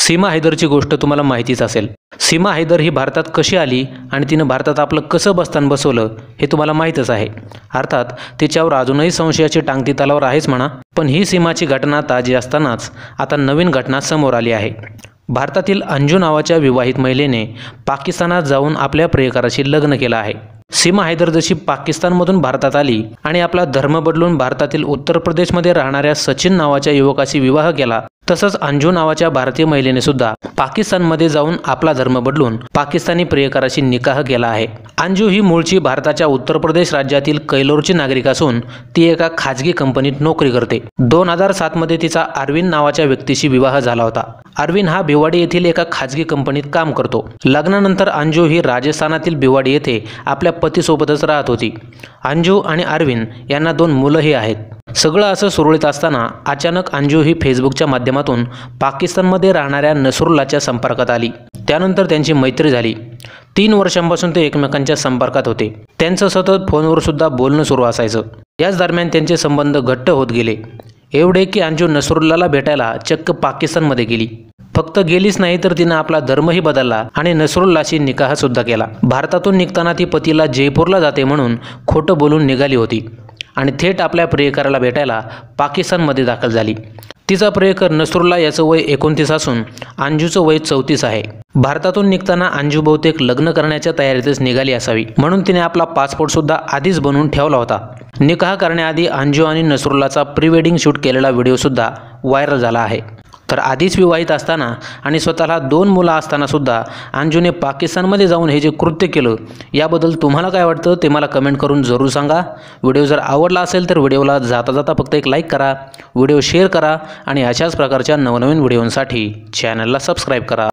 सीमा हैदरची गोष्ट तुम्हाला माहितीच असेल। सीमा हैदर ही भारतात कशी आली आणि तिनं भारतात आपलं कसं बस्तान बसवलं हे तुम्हाला माहीतच आहे। अर्थात तिच्यावर अजूनही संशयाची टांगती तलवार आहेच म्हणा, पण ही सीमाची घटना ताजी असतानाच आता नवीन घटना समोर आली आहे। भारतातील अंजू नावाच्या विवाहित महिलेने पाकिस्तानात जाऊन आपल्या प्रियकराशी लग्न केलं आहे। सीमा हैदर जशी पाकिस्तानमधून भारतात आली आणि आपला धर्म बदलून भारतातील उत्तर प्रदेशमध्ये राहणाऱ्या सचिन नावाच्या युवकाशी विवाह केला, तसंच अंजू नावाच्या भारतीय महिलेने सुद्धा पाकिस्तानमध्ये जाऊन आपला धर्म बदलून पाकिस्तानी प्रियकराशी निकाह केला आहे। अंजू ही मूळची भारताच्या उत्तर प्रदेश राज्यातील कैलोरची नागरिक असून ती एका खाजगी कंपनीत नोकरी करते। 2007 मध्ये तिचा अरविंद नावाच्या व्यक्तीशी विवाह झाला होता। अरविंद हा भिवाडी येथील एका खाजगी कंपनीत काम करतो। लग्नानंतर अंजू ही राजस्थानातील भिवाडी येथे आपल्या पतीसोबतच राहत होती। अंजू आणि अरविंद यांना 2 मुलंही आहेत। सगळं असं सुरळीत असताना अचानक अंजू ही फेसबुकच्या माध्यमातून पाकिस्तानमध्ये राहणाऱ्या नसरुल्लाच्या संपर्कात आली। त्यानंतर त्यांची मैत्री झाली। 3 वर्षांपासून ते एकमेकांच्या संपर्कात होते। त्यांचं सतत फोनवर सुद्धा बोलणं सुरू असायचं। याच दरम्यान त्यांचे संबंध घट्ट होत गेले, एवढे की अंजू नसरुल्लाला भेटायला चक्क पाकिस्तानमध्ये गेली। फक्त गेलीच नाही तर तिनं आपला धर्मही बदलला आणि नसरुल्लाशी निकाह सुद्धा केला। भारतातून निघताना ती पतीला जयपूरला जाते म्हणून खोटं बोलून निघाली होती आणि थेट आपल्या प्रियकराला भेटायला पाकिस्तानमध्ये दाखल झाली। तिचा प्रियकर नसरुल्ला याचं वय 29 असून अंजूचं वय 34 आहे। भारतातून निघताना अंजू बहुतेक लग्न करण्याच्या तयारीतच निघाली असावी, म्हणून तिने आपला पासपोर्ट सुद्धा आधीच बनवून ठेवला होता। निकाह करण्याआधी अंजू आणि नसरुल्लाचा प्री वेडिंग शूट केलेला व्हिडिओ सुद्धा व्हायरल झाला आहे। तर आधीच विवाहित असताना आणि स्वतःला 2 मुलं असताना सुद्धा अंजूने पाकिस्तानमध्ये जाऊन हे जे कृत्य केलं, याबद्दल तुम्हाला काय वाटतं ते मला कमेंट करून जरूर सांगा। व्हिडिओ जर आवडला असेल तर व्हिडिओला जाता जाता फक्त एक लाईक करा, व्हिडिओ शेअर करा आणि अशाच प्रकारच्या नवनवीन व्हिडिओंसाठी चॅनलला सबस्क्राईब करा।